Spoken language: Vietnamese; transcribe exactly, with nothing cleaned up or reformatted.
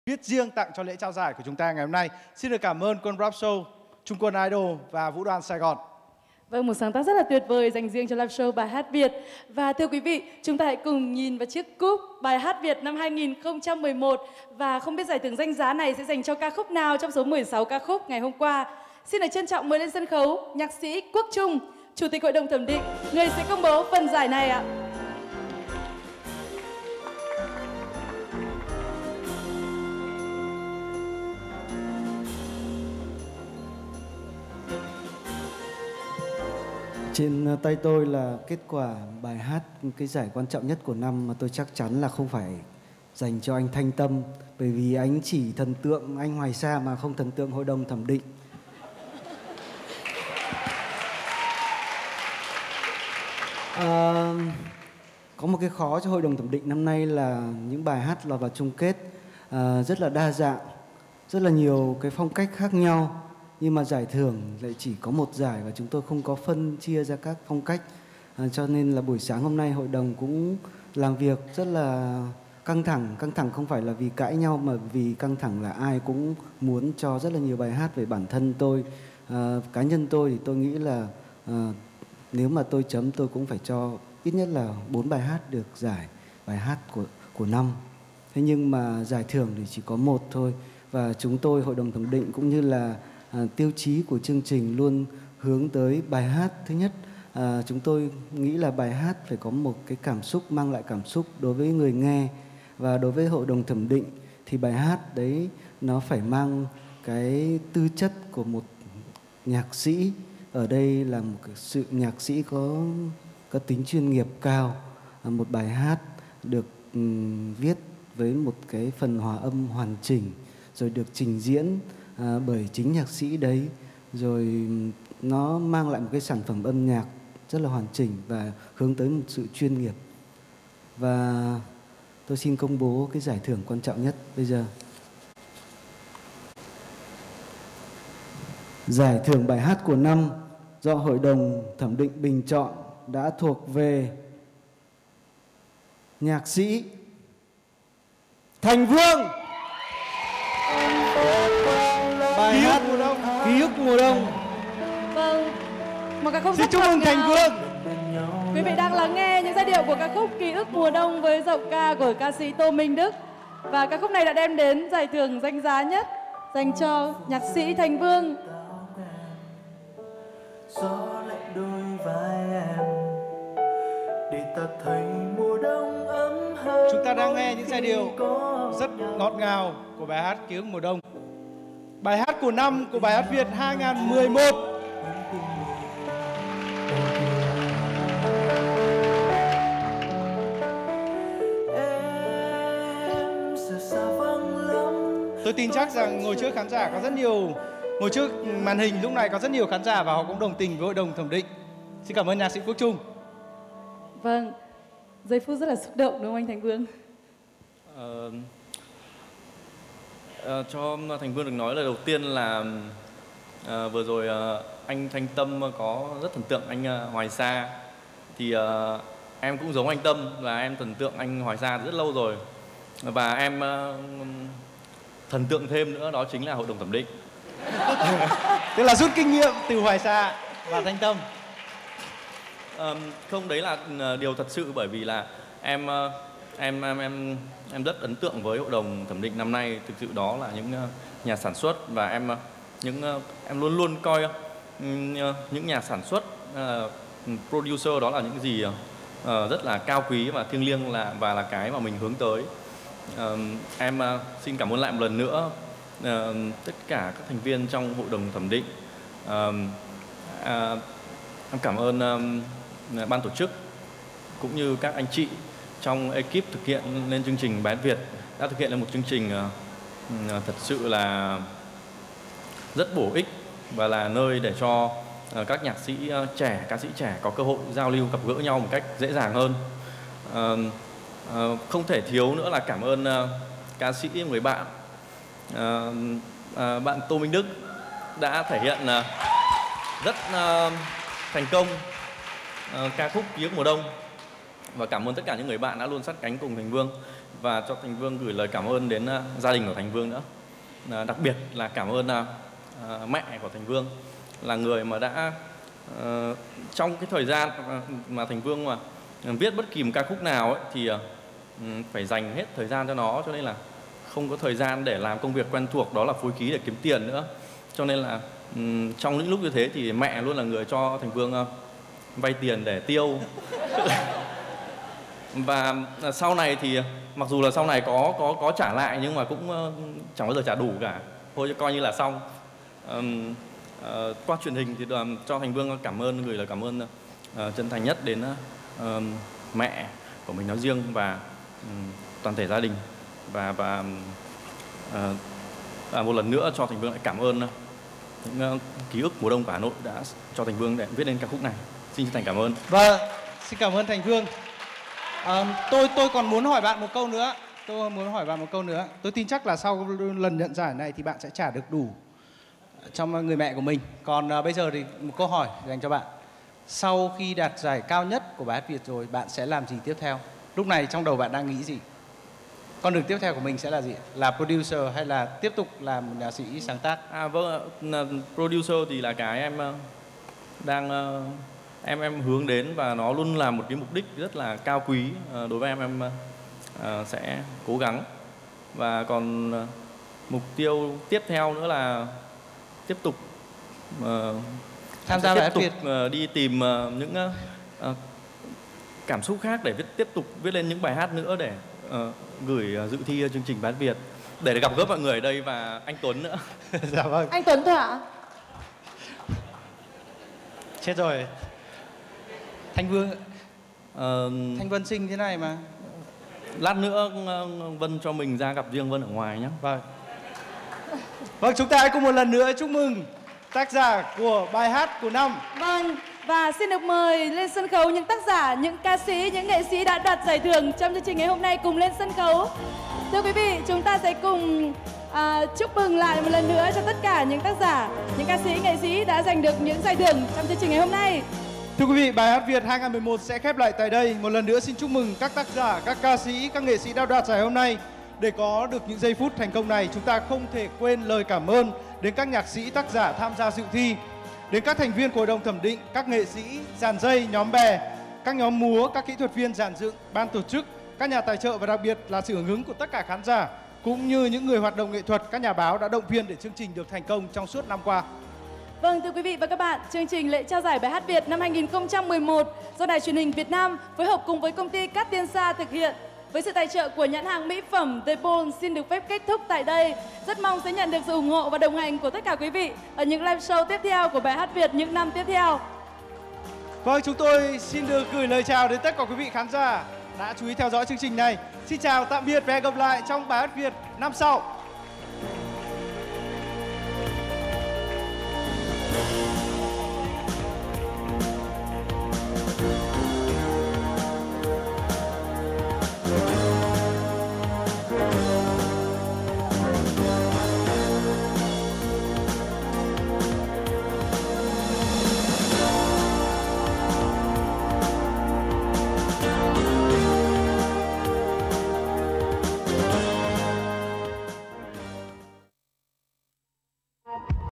viết riêng tặng cho lễ trao giải của chúng ta ngày hôm nay. Xin được cảm ơn quân Rap Show, Trung quân Idol và Vũ đoàn Sài Gòn. Vâng, một sáng tác rất là tuyệt vời dành riêng cho live show bài hát Việt. Và thưa quý vị, chúng ta hãy cùng nhìn vào chiếc cúp bài hát Việt năm hai nghìn không trăm mười một. Và không biết giải thưởng danh giá này sẽ dành cho ca khúc nào trong số mười sáu ca khúc ngày hôm qua. Xin được trân trọng mời lên sân khấu nhạc sĩ Quốc Trung, Chủ tịch Hội đồng Thẩm định, người sẽ công bố phần giải này ạ. Trên tay tôi là kết quả bài hát cái giải quan trọng nhất của năm mà tôi chắc chắn là không phải dành cho anh Thanh Tâm, bởi vì anh chỉ thần tượng anh Hoài Sa mà không thần tượng Hội đồng Thẩm định. À, có một cái khó cho Hội đồng Thẩm định năm nay là những bài hát lọt vào chung kết à, rất là đa dạng, rất là nhiều cái phong cách khác nhau. Nhưng mà giải thưởng lại chỉ có một giải và chúng tôi không có phân chia ra các phong cách. À, cho nên là buổi sáng hôm nay hội đồng cũng làm việc rất là căng thẳng. Căng thẳng không phải là vì cãi nhau mà vì căng thẳng là ai cũng muốn cho rất là nhiều bài hát về bản thân tôi. À, cá nhân tôi thì tôi nghĩ là à, nếu mà tôi chấm tôi cũng phải cho ít nhất là bốn bài hát được giải bài hát của, của năm. Thế nhưng mà giải thưởng thì chỉ có một thôi. Và chúng tôi Hội đồng Thẩm định cũng như là À, tiêu chí của chương trình luôn hướng tới bài hát. Thứ nhất, à, chúng tôi nghĩ là bài hát phải có một cái cảm xúc, mang lại cảm xúc đối với người nghe. Và đối với Hội đồng Thẩm định thì bài hát đấy nó phải mang cái tư chất của một nhạc sĩ. Ở đây là một cái sự nhạc sĩ có, có tính chuyên nghiệp cao. À, một bài hát được um, viết với một cái phần hòa âm hoàn chỉnh, rồi được trình diễn À, bởi chính nhạc sĩ đấy, rồi nó mang lại một cái sản phẩm âm nhạc rất là hoàn chỉnh và hướng tới một sự chuyên nghiệp. Và tôi xin công bố cái giải thưởng quan trọng nhất bây giờ. Giải thưởng bài hát của năm do Hội đồng Thẩm định bình chọn đã thuộc về nhạc sĩ Thành Vương. Bài Ký hát ức mùa đông. Ký ức mùa đông. Vâng, một ca khúc Xin rất chúc ngọt mừng Thành ngào. Vương. Quý vị đang lắng nghe những giai điệu của ca khúc Ký ức mùa đông với giọng ca của ca sĩ Tô Minh Đức. Và ca khúc này đã đem đến giải thưởng danh giá nhất dành cho nhạc sĩ Thành Vương. Gió lại đôi vai em để ta thấy mùa đông ấm hơn. Chúng ta đang nghe những giai điệu rất ngọt ngào của bài hát Ký ức mùa đông. Bài hát của năm của bài hát Việt hai nghìn không trăm mười một. Tôi tin chắc rằng ngồi trước khán giả có rất nhiều, ngồi trước màn hình lúc này có rất nhiều khán giả và họ cũng đồng tình với Hội đồng Thẩm định. Xin cảm ơn nhạc sĩ Quốc Trung. Vâng, giây phút rất là xúc động đúng không anh Thành Vương? Ờ, ờ, cho Thành Vương được nói lời đầu tiên là ờ, vừa rồi ờ, anh Thanh Tâm có rất thần tượng anh ờ, Hoài Sa. Thì ờ, em cũng giống anh Tâm là em thần tượng anh Hoài Sa rất lâu rồi. Và em ờ, thần tượng thêm nữa đó chính là Hội đồng Thẩm định. Tức là rút kinh nghiệm từ Hoài Sa và Thanh Tâm. Um, không, đấy là điều thật sự, bởi vì là em em em em em rất ấn tượng với Hội đồng Thẩm định năm nay. Thực sự đó là những nhà sản xuất, và em những em luôn luôn coi những nhà sản xuất, uh, producer đó là những gì uh, rất là cao quý và thiêng liêng, là và là cái mà mình hướng tới. Uh, em uh, xin cảm ơn lại một lần nữa uh, tất cả các thành viên trong Hội đồng Thẩm định. Uh, uh, em cảm ơn um, ban tổ chức cũng như các anh chị trong ekip thực hiện lên chương trình Bài hát Việt đã thực hiện lên một chương trình uh, thật sự là rất bổ ích và là nơi để cho uh, các nhạc sĩ uh, trẻ, ca sĩ trẻ có cơ hội giao lưu, gặp gỡ nhau một cách dễ dàng hơn. Uh, uh, không thể thiếu nữa là cảm ơn uh, ca sĩ người bạn uh, uh, bạn Tô Minh Đức đã thể hiện uh, rất uh, thành công uh, ca khúc Ký ức mùa đông, và cảm ơn tất cả những người bạn đã luôn sát cánh cùng Thành Vương. và cho Thành Vương gửi lời cảm ơn đến uh, gia đình của Thành Vương nữa. Uh, đặc biệt là cảm ơn uh, uh, mẹ của Thành Vương, là người mà đã uh, trong cái thời gian mà Thành Vương mà viết bất kỳ một ca khúc nào ấy, thì uh, phải dành hết thời gian cho nó, cho nên là không có thời gian để làm công việc quen thuộc đó là phối khí để kiếm tiền nữa. Cho nên là um, trong những lúc như thế thì mẹ luôn là người cho Thành Vương uh, vay tiền để tiêu. Và uh, sau này thì mặc dù là sau này có có có trả lại nhưng mà cũng uh, chẳng bao giờ trả đủ cả, thôi coi như là xong. Um, uh, qua truyền hình thì uh, cho Thành Vương cảm ơn, gửi lời cảm ơn uh, chân thành nhất đến uh, mẹ của mình nói riêng và um, toàn thể gia đình, và và uh, à, một lần nữa cho Thành Vương lại cảm ơn uh, những uh, ký ức mùa đông của Hà Nội đã cho Thành Vương để viết lên ca khúc này. Xin chân thành cảm ơn. Vâng, xin cảm ơn Thành Vương. À, tôi tôi còn muốn hỏi bạn một câu nữa. Tôi muốn hỏi bạn một câu nữa. Tôi tin chắc là sau lần nhận giải này thì bạn sẽ trả được đủ trong người mẹ của mình. Còn à, bây giờ thì một câu hỏi dành cho bạn. Sau khi đạt giải cao nhất của Bài Hát Việt rồi, bạn sẽ làm gì tiếp theo? Lúc này trong đầu bạn đang nghĩ gì? Con đường tiếp theo của mình sẽ là gì? Là producer hay là tiếp tục làm một nhạc sĩ sáng tác? À vâng, producer thì là cái em đang em em hướng đến, và nó luôn là một cái mục đích rất là cao quý đối với em. Em uh, sẽ cố gắng. Và còn uh, mục tiêu tiếp theo nữa là tiếp tục uh, tham gia Bài Hát tiếp Việt, tục uh, đi tìm uh, những uh, cảm xúc khác để viết tiếp tục viết lên những bài hát nữa để uh, gửi uh, dự thi chương trình Bài Hát Việt, để gặp gỡ mọi người ở đây và anh Tuấn nữa. Dạ vâng. Anh Tuấn thôi ạ? Chết rồi. Thanh Vương, uh, Thanh Vân xinh thế này mà. Lát nữa uh, Vân cho mình ra gặp riêng Vân ở ngoài nhé. Vâng. Vâng, chúng ta hãy cùng một lần nữa chúc mừng tác giả của bài hát của năm. Vâng, và xin được mời lên sân khấu những tác giả, những ca sĩ, những nghệ sĩ đã đoạt giải thưởng trong chương trình ngày hôm nay cùng lên sân khấu. Thưa quý vị, chúng ta sẽ cùng à, chúc mừng lại một lần nữa cho tất cả những tác giả, những ca sĩ, nghệ sĩ đã giành được những giải thưởng trong chương trình ngày hôm nay. Thưa quý vị, Bài Hát Việt hai không một một sẽ khép lại tại đây. Một lần nữa xin chúc mừng các tác giả, các ca sĩ, các nghệ sĩ đã đoạt giải hôm nay. Để có được những giây phút thành công này, chúng ta không thể quên lời cảm ơn đến các nhạc sĩ, tác giả tham gia dự thi, đến các thành viên của hội đồng thẩm định, các nghệ sĩ, dàn dây, nhóm bè, các nhóm múa, các kỹ thuật viên dàn dựng, ban tổ chức, các nhà tài trợ và đặc biệt là sự hưởng ứng của tất cả khán giả cũng như những người hoạt động nghệ thuật, các nhà báo đã động viên để chương trình được thành công trong suốt năm qua. Vâng, thưa quý vị và các bạn, chương trình lễ trao giải Bài Hát Việt năm hai nghìn không trăm mười một do Đài Truyền hình Việt Nam phối hợp cùng với công ty Cát Tiên Sa thực hiện với sự tài trợ của nhãn hàng mỹ phẩm The Bond xin được phép kết thúc tại đây. Rất mong sẽ nhận được sự ủng hộ và đồng hành của tất cả quý vị ở những live show tiếp theo của Bài Hát Việt những năm tiếp theo. Vâng, chúng tôi xin được gửi lời chào đến tất cả quý vị khán giả đã chú ý theo dõi chương trình này. Xin chào, tạm biệt và hẹn gặp lại trong Bài Hát Việt năm sau.